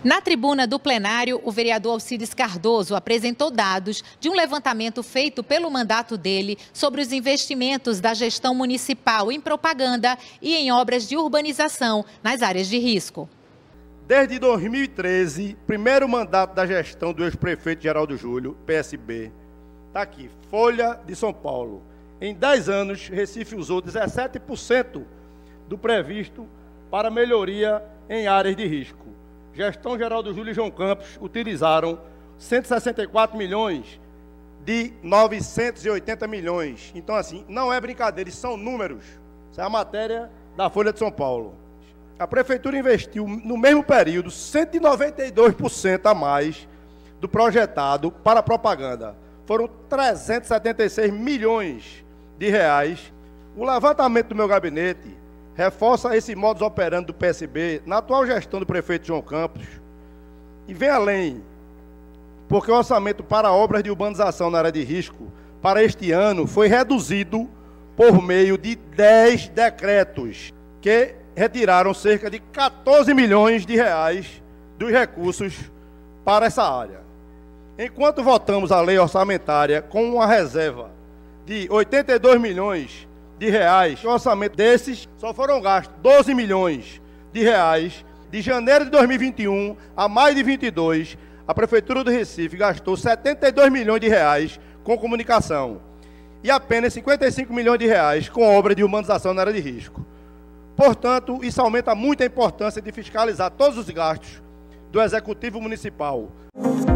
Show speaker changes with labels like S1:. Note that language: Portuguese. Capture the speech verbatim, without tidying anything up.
S1: Na tribuna do plenário, o vereador Alcides Cardoso apresentou dados de um levantamento feito pelo mandato dele sobre os investimentos da gestão municipal em propaganda e em obras de urbanização nas áreas de risco.
S2: Desde dois mil e treze, primeiro mandato da gestão do ex-prefeito Geraldo Júlio, P S B, está aqui, Folha de São Paulo. Em dez anos, Recife usou dezessete por cento do previsto para melhoria em áreas de risco. Gestão Geraldo Júlio e João Campos utilizaram cento e sessenta e quatro milhões de novecentos e oitenta milhões. Então, assim, não é brincadeira, são números. Essa é a matéria da Folha de São Paulo. A Prefeitura investiu, no mesmo período, cento e noventa e dois por cento a mais do projetado para propaganda. Foram trezentos e setenta e seis milhões de reais. O levantamento do meu gabinete reforça esse modus operandi do P S B na atual gestão do prefeito João Campos e vem além, porque o orçamento para obras de urbanização na área de risco para este ano foi reduzido por meio de dez decretos que retiraram cerca de quatorze milhões de reais dos recursos para essa área. Enquanto votamos a lei orçamentária com uma reserva de oitenta e dois milhões de reais, o orçamento desses só foram gastos doze milhões de reais. De janeiro de dois mil e vinte e um a maio de vinte e dois, a Prefeitura do Recife gastou setenta e dois milhões de reais com comunicação e apenas cinquenta e cinco milhões de reais com obra de urbanização na área de risco. Portanto, isso aumenta muito a importância de fiscalizar todos os gastos do Executivo Municipal.